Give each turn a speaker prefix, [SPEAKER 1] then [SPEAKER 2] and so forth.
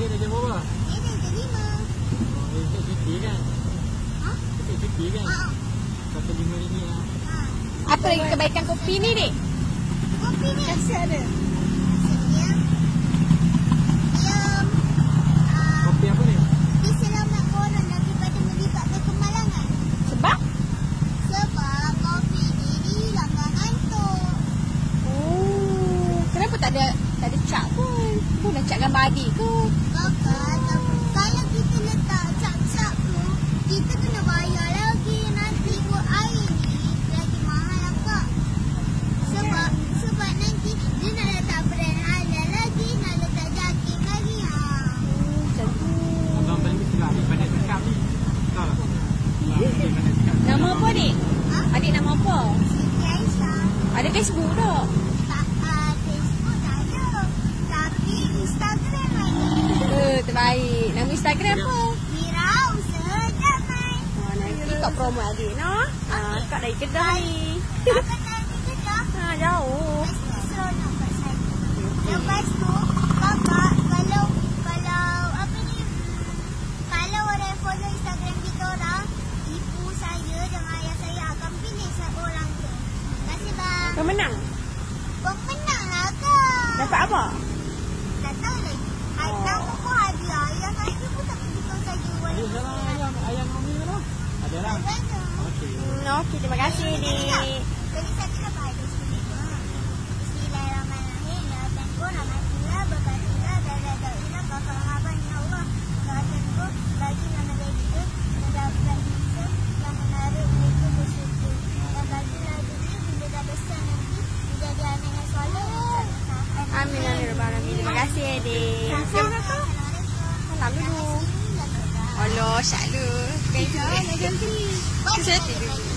[SPEAKER 1] dah jam berapa?
[SPEAKER 2] Dia dah jam 5.
[SPEAKER 1] Oh, esok cuti kan?
[SPEAKER 2] Ha?
[SPEAKER 1] Esok cuti kan? Kata RM5 lah.
[SPEAKER 3] Apa lagi kebaikan kopi ni, Dik?
[SPEAKER 2] Kopi ni
[SPEAKER 3] Kasih ada.
[SPEAKER 2] dia
[SPEAKER 1] Kopi apa ni?
[SPEAKER 2] dia selamat orang daripada melibatkan kemalangan.
[SPEAKER 3] Sebab?
[SPEAKER 2] Sebab kopi ni dihilangkan ngantuk.
[SPEAKER 3] Oh, kenapa tak ada cap pun? Pun nak cap gambar adik ke?
[SPEAKER 2] Kakak, kalau kita letak cap-cap tu, kita kena bayar lagi. Nanti buat air ni lagi mahal lah kak. Sebab nanti dia nak letak brand halal lagi, nak letak jakim lagi.
[SPEAKER 3] Macam tu.
[SPEAKER 1] Abang beli mesti lah. Banyak cakap ni. Tahu tak? Banyak cakap.
[SPEAKER 3] Nama apa, Dik?
[SPEAKER 2] Ha?
[SPEAKER 3] Adik nama apa?
[SPEAKER 2] Siti Aisyah.
[SPEAKER 3] Ada Facebook tak?
[SPEAKER 2] Facebook tak ada. Tapi Instagram ada.
[SPEAKER 3] Terbaik. Nama Instagram apa?
[SPEAKER 2] Mira Usaha Damai.
[SPEAKER 3] Nanti kau promo adik, no? Kak dari Kedah ni.
[SPEAKER 2] Kakak dari Kedah.
[SPEAKER 3] Jauh.
[SPEAKER 2] Lepas tu seronok kat saya. Lepas tu kakak kalau apa ni, kalau orang follow Instagram kita orang, ibu saya dan ayah saya akan pilih seorang tu. Terima kasih bang.
[SPEAKER 3] Pemenang?
[SPEAKER 2] Pemenang lah kak.
[SPEAKER 3] Dapat apa?
[SPEAKER 2] Tak tahu lagi. Nama pun hadiah. Ayah saya pun tak tunjukkan saja.
[SPEAKER 1] Ada salah ayam mami lah. Ada lah. Okey.
[SPEAKER 3] Okey, terima kasih, Dik.
[SPEAKER 2] Jadi saya kena baca sini. Bismillahirrahmanirrahim. Ya Tuhan, rahmatilah, berkatilah, dan redailah, kafarahaban ya Allah. Kataku bagi nama itu mendapat insan yang menarik mereka bersyukur. Dan bagilah diri bila dah besar nanti menjadi anak yang soleh.
[SPEAKER 3] Amin, amin, amin. Terima kasih, Dik.
[SPEAKER 2] Assalamualaikum.
[SPEAKER 3] Salam dulu. Allah, syak lu. Kau itu. Kesetih dulu.